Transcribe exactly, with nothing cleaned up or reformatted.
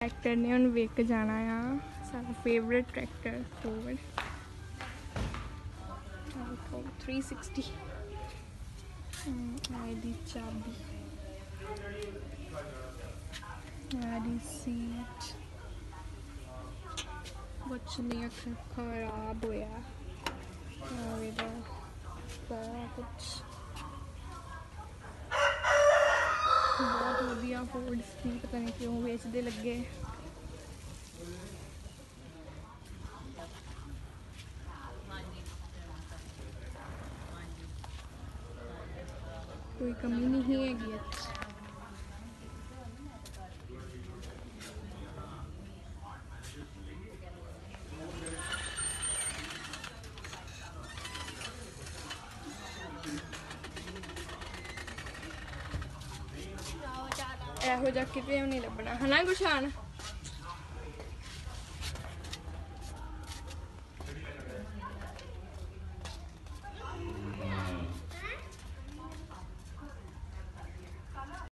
tractor ने हम वेख जाना आ सारा favourite tractor Ford three sixty ID चाबी आईडी सीट कुछ नहीं खराब होया सारा कुछ बहुत वधिया फोर्ड सी पता नहीं क्यों बेचते लगे कोई कमी नहीं हैगी ਇਹੋ ਜਿਹਾ ਕਿਤੇ ਨਹੀਂ ਲੱਭਣਾ ਹੈ ਨਾ ਗੁਸ਼ਾਨ